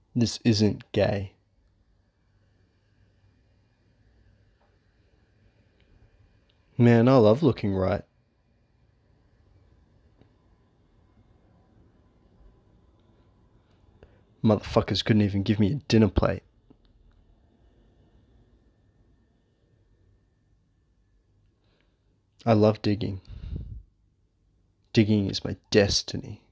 This isn't gay. Man, I love looking right. Motherfuckers couldn't even give me a dinner plate. I love digging. Digging is my destiny.